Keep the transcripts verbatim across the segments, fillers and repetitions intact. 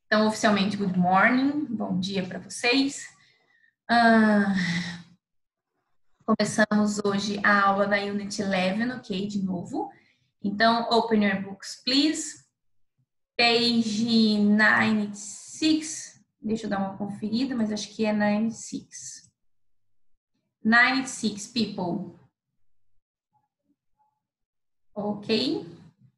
Então, oficialmente, good morning, bom dia para vocês. Ah, começamos hoje a aula da Unit eleven, ok? De novo. Então, open your books, please. Page ninety six. Deixa eu dar uma conferida, mas acho que é ninety six. ninety six, people. Ok?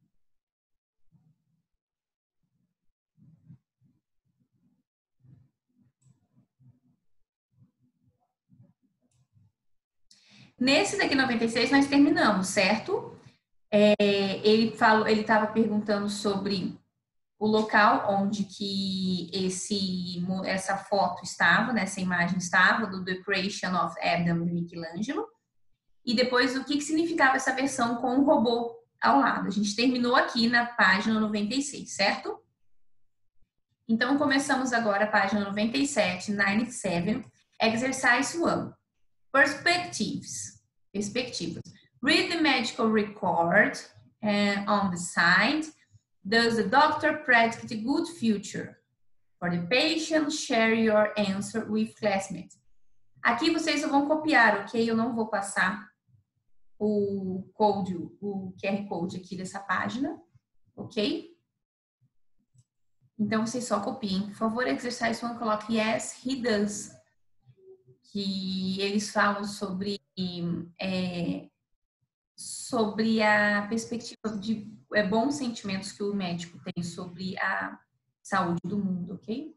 Nesse daqui noventa e seis nós terminamos, certo? É, ele falou, ele estava perguntando sobre o local onde que esse, essa foto estava, né, essa imagem estava, do The Creation of Adam de Michelangelo, e depois o que, que significava essa versão com o robô ao lado. A gente terminou aqui na página noventa e seis, certo? Então, começamos agora a página noventa e sete, noventa e sete, Exercise one. Perspectives. Perspectivas. Read the medical record uh, on the side. Does the doctor predict a good future for the patient? Share your answer with classmates. Aqui vocês vão copiar, ok? Eu não vou passar o code, o Q R Code aqui dessa página, ok? Então vocês só copiem. Por favor, exercise one, coloque yes, he does. Que eles falam sobre é, sobre a perspectiva de é, bons sentimentos que o médico tem sobre a saúde do mundo, ok?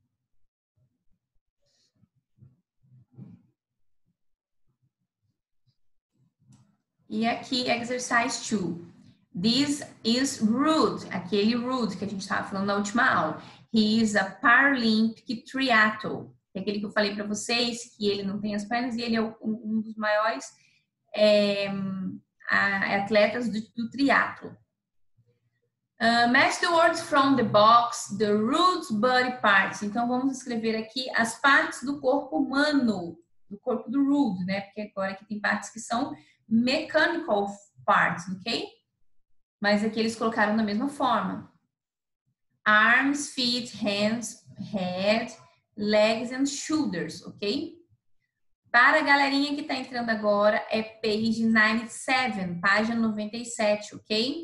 E aqui, exercise two. This is Rude, aquele Rude que a gente estava falando na última aula. He is a Paralympic triathlete. É aquele que eu falei para vocês, que ele não tem as pernas e ele é um, um dos maiores é, atletas do, do triatlo. Uh, match the words from the box, the Rude's body parts. Então, vamos escrever aqui as partes do corpo humano, do corpo do Rude, né? Porque agora aqui tem partes que são mechanical parts, ok? Mas aqui eles colocaram da mesma forma. Arms, feet, hands, head, legs and shoulders, ok? Para a galerinha que está entrando agora, é page noventa e sete, página noventa e sete, ok?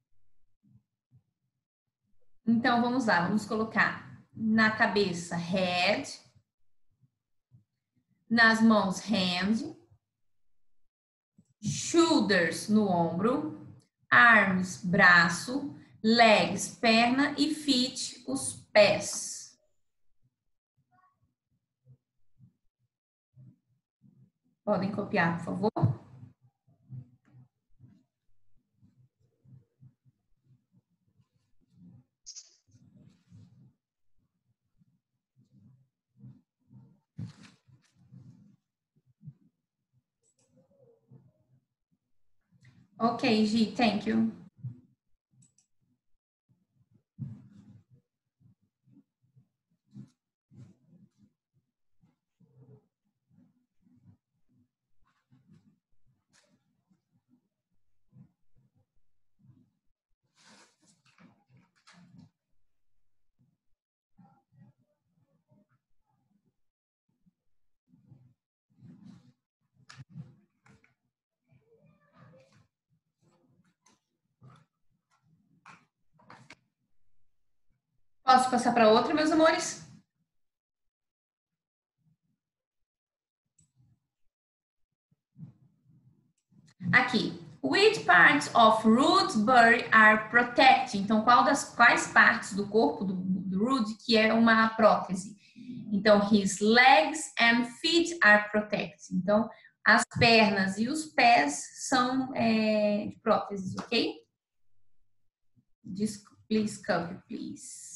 Então, vamos lá, vamos colocar na cabeça head, nas mãos hand, shoulders no ombro, arms, braço, legs, perna e feet, os pés. Podem copiar, por favor. Ok, Gi, thank you. Posso passar para outra, meus amores? Aqui. Which parts of Rude's body are protected? Então, qual das quais partes do corpo do, do Rude que é uma prótese? Então, his legs and feet are protected. Então, as pernas e os pés são é, de próteses, ok? Just please copy, please.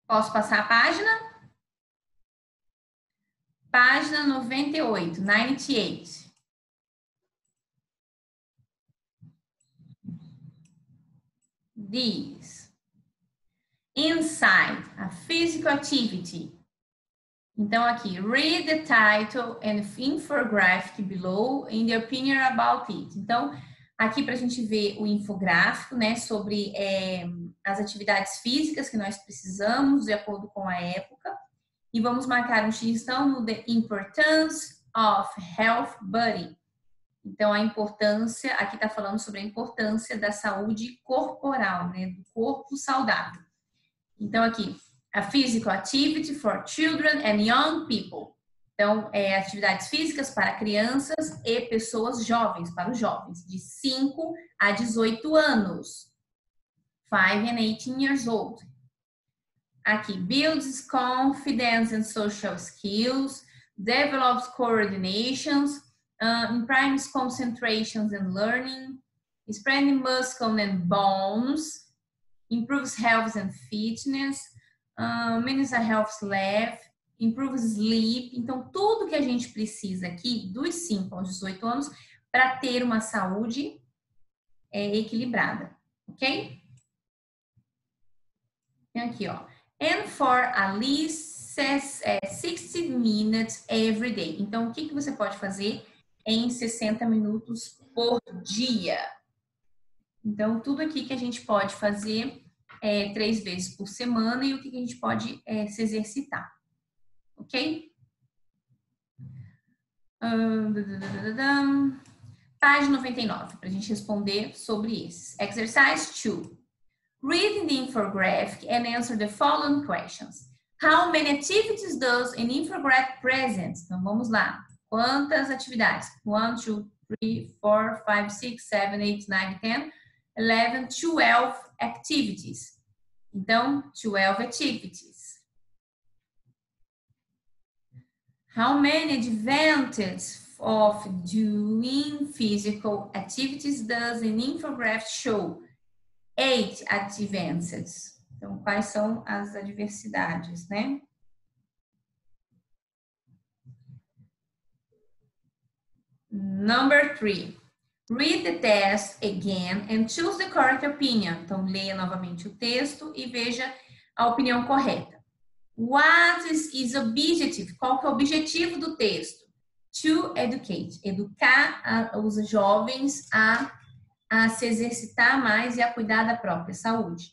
Posso passar a página? Página noventa e oito, noventa e oito. This. Inside, a physical activity. Então, aqui, read the title and infographic below and the opinion about it. Então, aqui para a gente ver o infográfico, né, sobre é, as atividades físicas que nós precisamos, de acordo com a época. E vamos marcar um X, então, no The Importance of Health Body. Então, a importância, aqui está falando sobre a importância da saúde corporal, né, do corpo saudável. Então, aqui, a physical activity for children and young people. Então, é, atividades físicas para crianças e pessoas jovens, para os jovens, de cinco a dezoito anos. five and eighteen years old. Aqui, builds confidence and social skills, develops coordinations, uh, improves concentrations and learning, spreading muscle and bones, improves health and fitness, uh, manages a health level, improves sleep. Então, tudo que a gente precisa aqui, dos cinco aos dezoito anos, para ter uma saúde é, equilibrada, ok? Aqui, ó. And for at least sixty minutes every day. Então, o que, que você pode fazer em sessenta minutos por dia? Então, tudo aqui que a gente pode fazer é, três vezes por semana e o que, que a gente pode é, se exercitar. Ok? Um, página noventa e nove, para a gente responder sobre esses. Exercise two. Read the infographic and answer the following questions. How many activities does an infographic present? Então, vamos lá. Quantas atividades? one, two, three, four, five, six, seven, eight, nine, ten, eleven, twelve activities. Então, twelve activities. How many advantages of doing physical activities does an infographic show? Eight advances. Então, quais são as adversidades, né? Number three. Read the test again and choose the correct opinion. Então, leia novamente o texto e veja a opinião correta. What is, is objective? Qual que é o objetivo do texto? To educate. Educar a, os jovens a a se exercitar mais e a cuidar da própria saúde.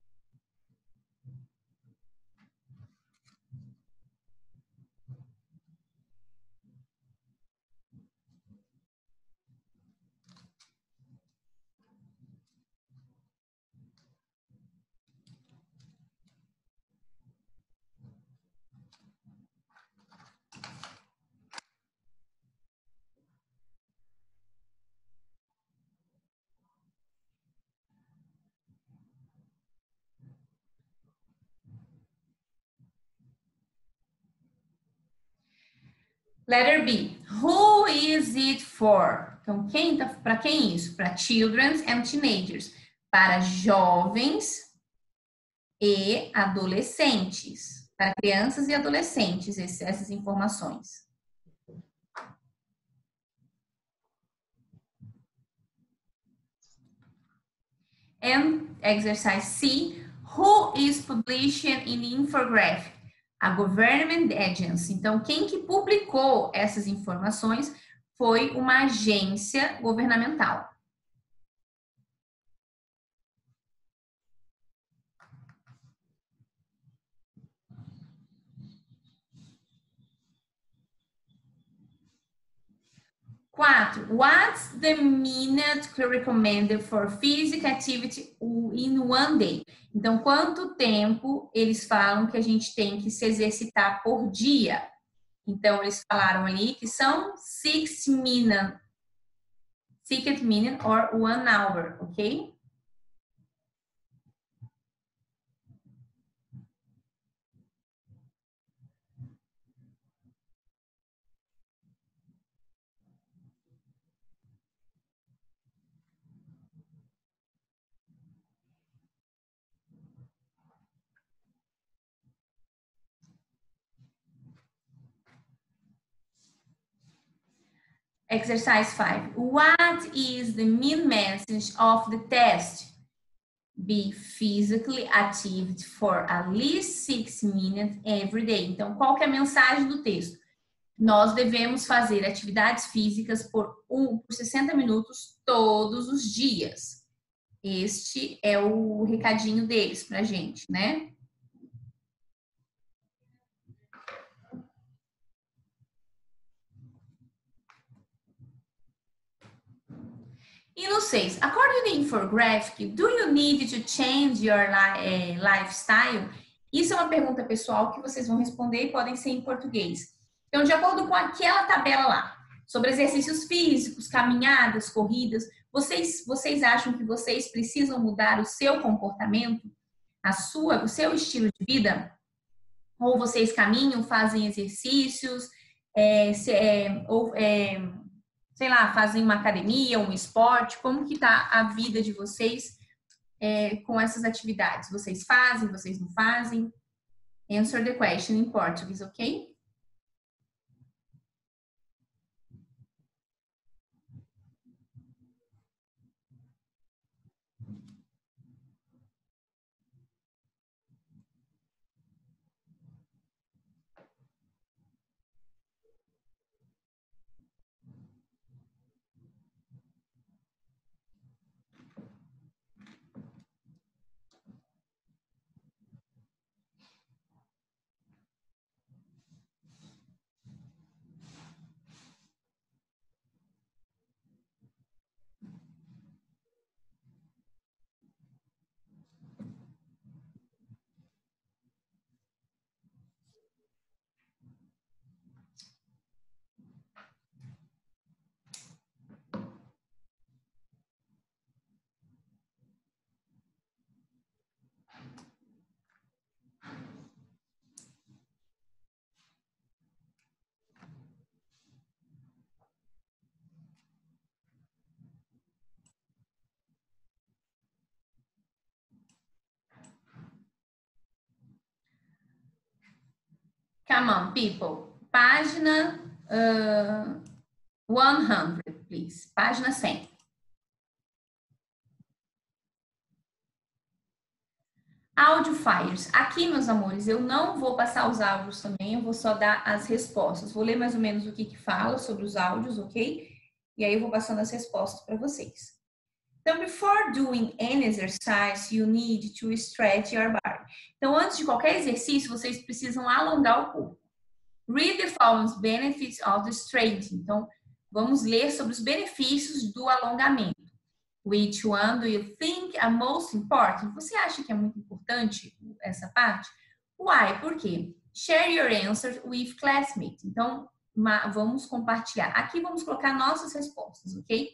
Letter B. Who is it for? Então, quem tá, para quem isso? Para children and teenagers. Para jovens e adolescentes. Para crianças e adolescentes, esse, essas informações. And exercise C. Who is publishing in the infographic? A government agency. Então, quem que publicou essas informações foi uma agência governamental. Quatro. What's the minute recommended for physical activity in one day? Então, quanto tempo eles falam que a gente tem que se exercitar por dia? Então, eles falaram ali que são six minutes, six minutes or one hour, ok? Exercise five. What is the main message of the test? Be physically active for at least six minutes every day. Então, qual que é a mensagem do texto? Nós devemos fazer atividades físicas por, um, por sessenta minutos todos os dias. Este é o recadinho deles pra gente, né? E no seis, according to the infographic, do you need to change your li lifestyle? Isso é uma pergunta pessoal que vocês vão responder e podem ser em português. Então, de acordo com aquela tabela lá, sobre exercícios físicos, caminhadas, corridas, vocês, vocês acham que vocês precisam mudar o seu comportamento, a sua, o seu estilo de vida? Ou vocês caminham, fazem exercícios, é, se, é, ou, é, sei lá, fazem uma academia, um esporte? Como que tá a vida de vocês é, com essas atividades? Vocês fazem, vocês não fazem? Answer the question in Portuguese, ok? Come on, people. Página uh, cem, please. Página cem. Audio files. Aqui, meus amores, eu não vou passar os áudios também, eu vou só dar as respostas. Vou ler mais ou menos o que que fala sobre os áudios, ok? E aí eu vou passando as respostas para vocês. Então, before doing any exercise, you need to stretch your body. Então, antes de qualquer exercício, vocês precisam alongar o corpo. Read the following benefits of the stretching. Então, vamos ler sobre os benefícios do alongamento. Which one do you think are most important? Você acha que é muito importante essa parte? Why? Por quê? Share your answers with classmates. Então, vamos compartilhar. Aqui vamos colocar nossas respostas, ok?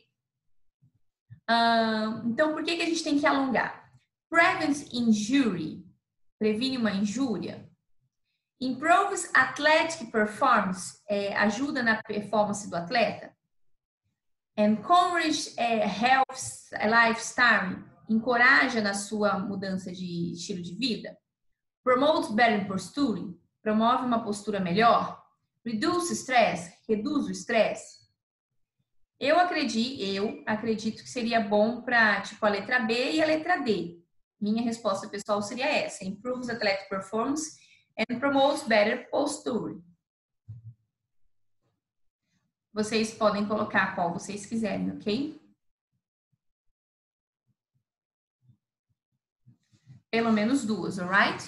Uh, então, por que que a gente tem que alongar? Prevents injury. Previne uma injúria. Improves athletic performance. É, ajuda na performance do atleta. Encourage é, health lifestyle. Encoraja na sua mudança de estilo de vida. Promotes better posture. Promove uma postura melhor. Reduce stress. Reduz o estresse. Eu acredito, eu acredito que seria bom para tipo a letra B e a letra D. Minha resposta pessoal seria essa: improves athletic performance and promotes better posture. Vocês podem colocar qual vocês quiserem, ok? Pelo menos duas, alright?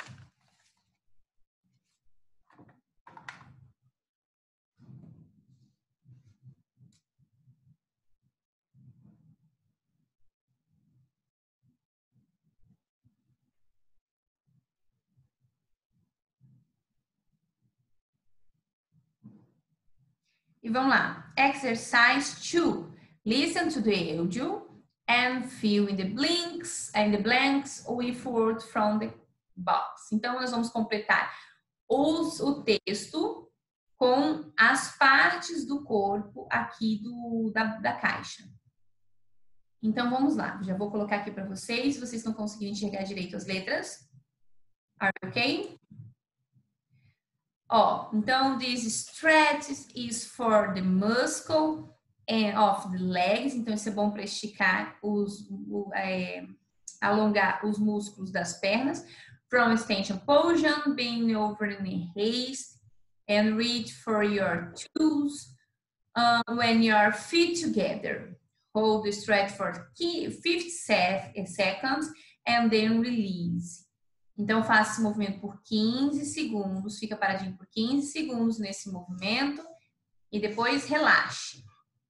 E vamos lá. Exercise two. Listen to the audio and fill in the blanks and the blanks with words from the box. Então, nós vamos completar os, o texto com as partes do corpo aqui do, da, da caixa. Então, vamos lá. Já vou colocar aqui para vocês. Vocês estão conseguindo enxergar direito as letras? Are you okay? Ó, então, this stretch is for the muscle of the legs. Então, isso é bom para esticar os, é, alongar os músculos das pernas. From extension position, bend over in haste, and reach for your tools uh, when your feet together. Hold the stretch for fifty seconds and then release. Então, faça esse movimento por quinze segundos, fica paradinho por quinze segundos nesse movimento e depois relaxe.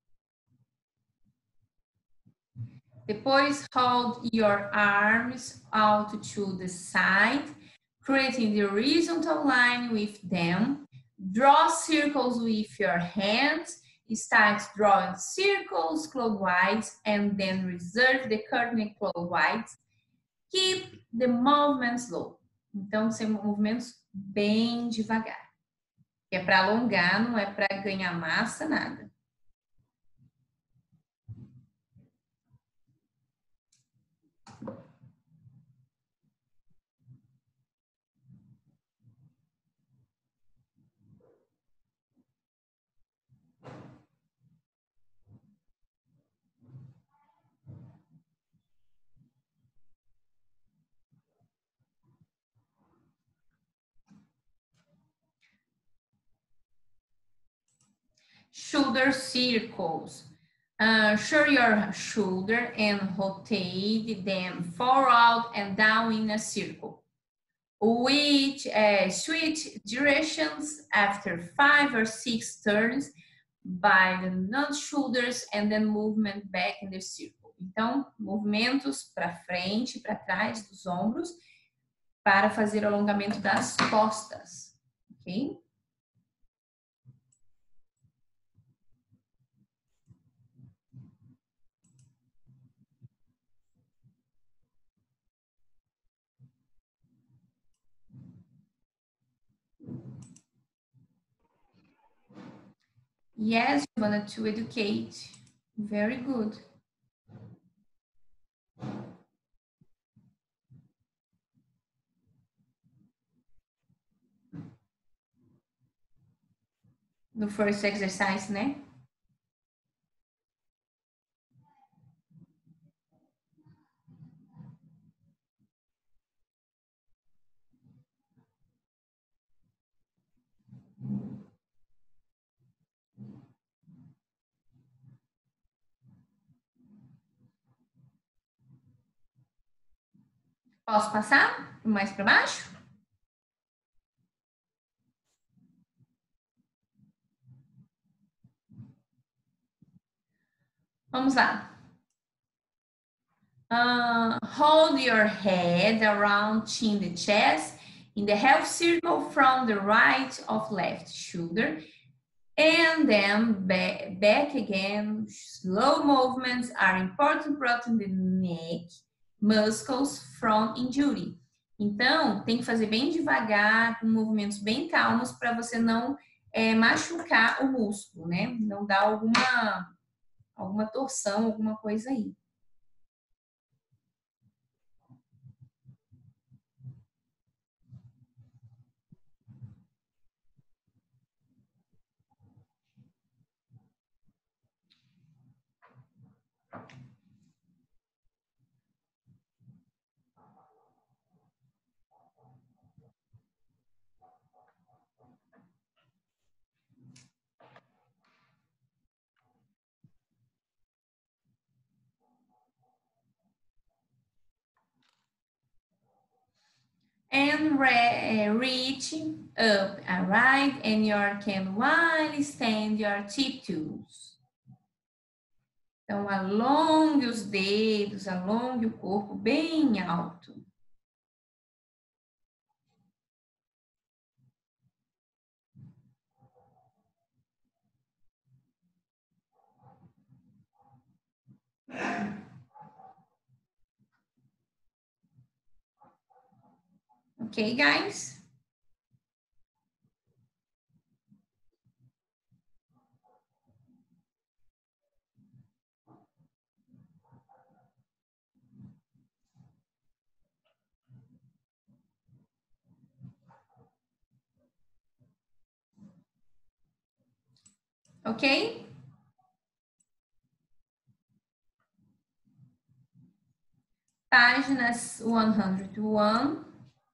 Depois, hold your arms out to the side, creating the horizontal line with them. Draw circles with your hands. Start drawing circles clockwise and then reserve the curtain clockwise. Keep the movement slow. Então, são movimentos bem devagar. É para alongar, não é para ganhar massa, nada. Shoulder circles. Uh, show your shoulder and rotate them forward and down in a circle. Which uh, switch directions after five or six turns by the non-shoulders and then movement back in the circle. Então, movimentos para frente, para trás dos ombros para fazer o alongamento das costas, ok? Yes, Giovanna, to educate. Very good. No first exercise, né? Posso passar mais para baixo? Vamos lá. Uh, hold your head around chin the chest in the half circle from the right of left shoulder and then back, back again. Slow movements are important to protect the neck muscles from injury. Então, tem que fazer bem devagar, com movimentos bem calmos para você não é, machucar o músculo, né? Não dar alguma, alguma torção, alguma coisa aí. And re reach up, alright, and your can while stand your tip toes. Então, alongue os dedos, alongue o corpo bem alto. Ok, guys? Ok? Páginas one hundred one.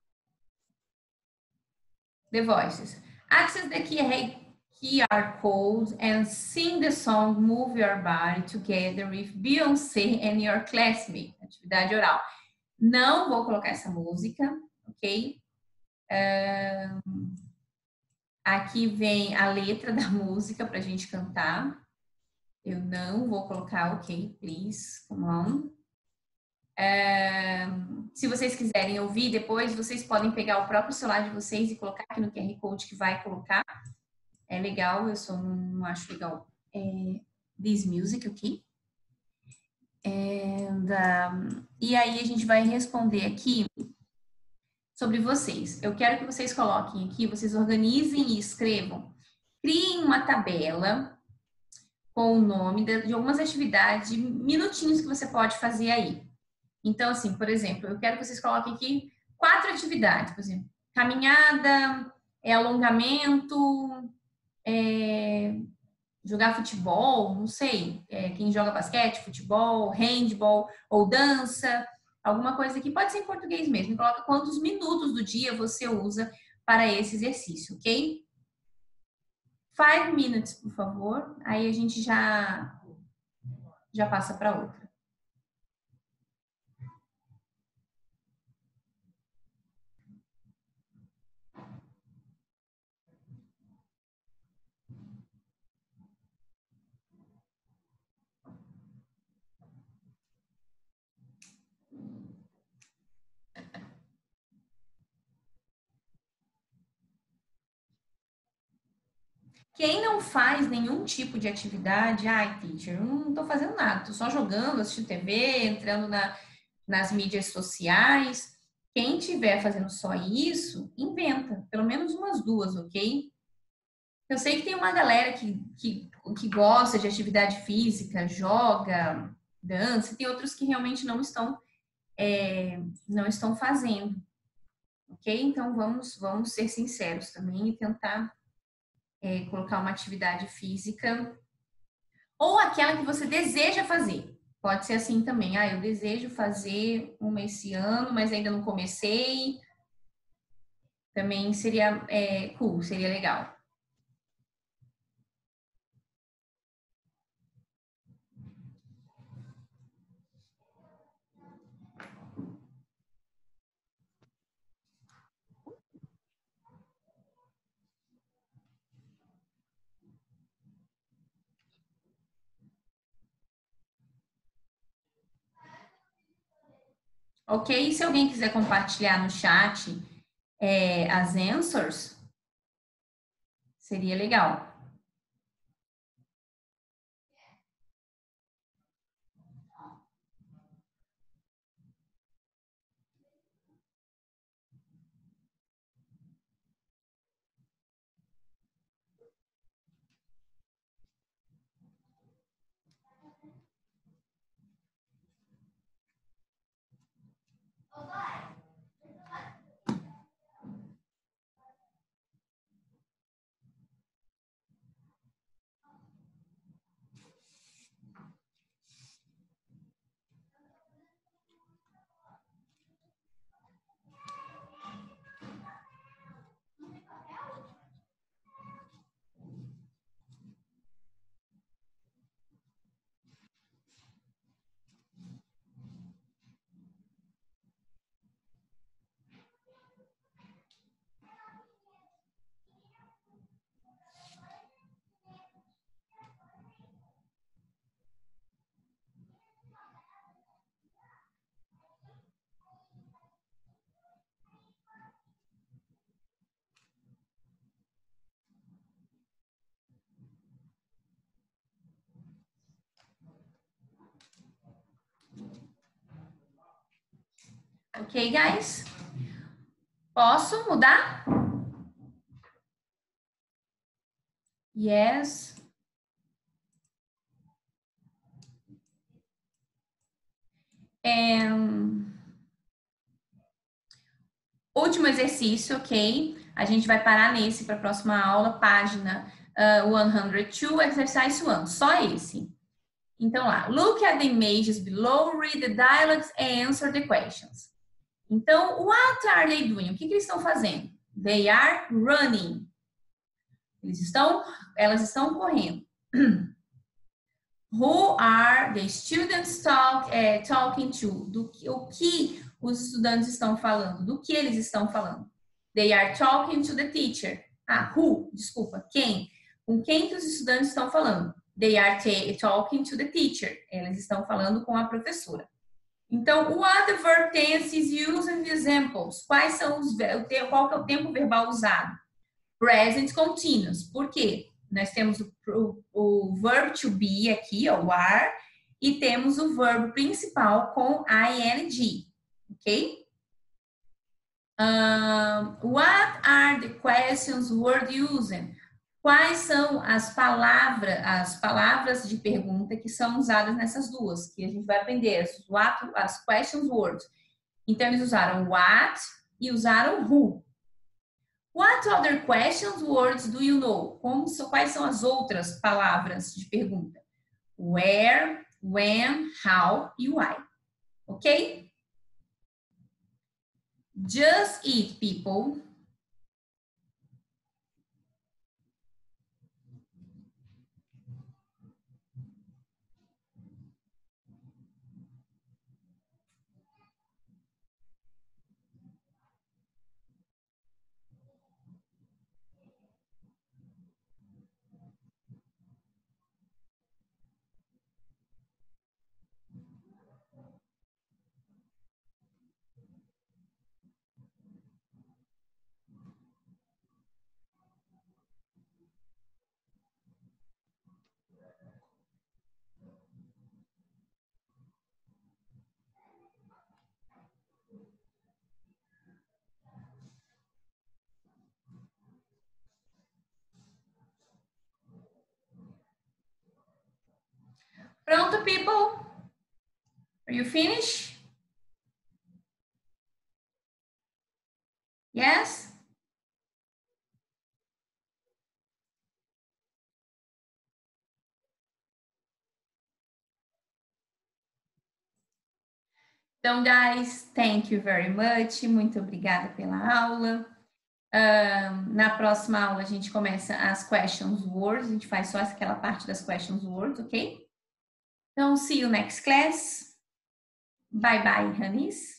The voices. Access the Q R code and sing the song Move Your Body Together with Beyoncé and Your Classmate. Atividade oral. Não vou colocar essa música, ok? Um, aqui vem a letra da música para a gente cantar. Eu não vou colocar, ok, please, come on. Um, se vocês quiserem ouvir depois, vocês podem pegar o próprio celular de vocês e colocar aqui no Q R Code que vai colocar. É legal, eu só não acho legal. É, this music, ok? And, um, e aí a gente vai responder aqui sobre vocês. Eu quero que vocês coloquem aqui, vocês organizem e escrevam. Criem uma tabela com o nome de, de algumas atividades, de minutinhos que você pode fazer aí. Então, assim, por exemplo, eu quero que vocês coloquem aqui quatro atividades, por exemplo, caminhada, é, alongamento, é, jogar futebol, não sei, é, quem joga basquete, futebol, handball ou dança, alguma coisa que pode ser em português mesmo. Coloca quantos minutos do dia você usa para esse exercício, ok? Five minutes, por favor. Aí a gente já, já passa para outra. Quem não faz nenhum tipo de atividade, ai, teacher, eu não estou fazendo nada, estou só jogando, assistindo T V, entrando na, nas mídias sociais. Quem estiver fazendo só isso, inventa, pelo menos umas duas, ok? Eu sei que tem uma galera que, que, que gosta de atividade física, joga, dança, e tem outros que realmente não estão, é, não estão fazendo, ok? Então vamos, vamos ser sinceros também e tentar é, colocar uma atividade física ou aquela que você deseja fazer. Pode ser assim também. Ah, eu desejo fazer uma esse ano, mas ainda não comecei. Também seria é, cool, seria legal. Ok? E se alguém quiser compartilhar no chat é, as answers, seria legal. Ok, guys? Posso mudar? Yes. Um, último exercício, ok? A gente vai parar nesse para a próxima aula, página uh, one hundred two, exercise one, só esse. Então lá, look at the images below, read the dialogues and answer the questions. Então, what are they doing? O que, que eles estão fazendo? They are running. Eles estão, elas estão correndo. Who are the students talk, uh, talking to? Do que, o que os estudantes estão falando? Do que eles estão falando? They are talking to the teacher. Ah, who? Desculpa, quem? Com quem que os estudantes estão falando? They are talking to the teacher. Eles estão falando com a professora. Então, what the verb tense is used in the examples? Quais são os, qual que é o tempo verbal usado? Present continuous. Por quê? Nós temos o, o, o verb to be aqui, ó, o are, e temos o verbo principal com ing, ok? Um, what are the questions word using? Quais são as palavras, as palavras de pergunta que são usadas nessas duas? Que a gente vai aprender, as, what, as questions words. Então, eles usaram what e usaram who. What other questions words do you know? Como, quais são as outras palavras de pergunta? Where, when, how e why. Ok? Just eat, people. Pronto, people? Are you finished? Yes? Então, guys, thank you very much. Muito obrigada pela aula. Um, na próxima aula, a gente começa as questions words. A gente faz só aquela parte das questions words, ok? Então, see you next class. Bye, bye, honeys.